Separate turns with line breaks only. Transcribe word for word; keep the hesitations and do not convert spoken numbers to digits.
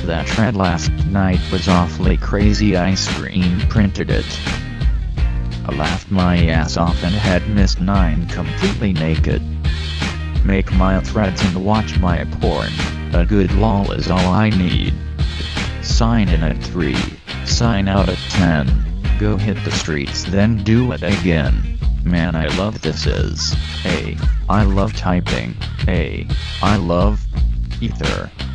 That thread last night was awfully crazy. I screen printed it. I laughed my ass off and had missed nine completely naked. Make my threads and watch my porn. A good lol is all I need. Sign in at three. Sign out at ten. Go hit the streets then do it again. Man, I love this is. A. I love typing. A. I love ether.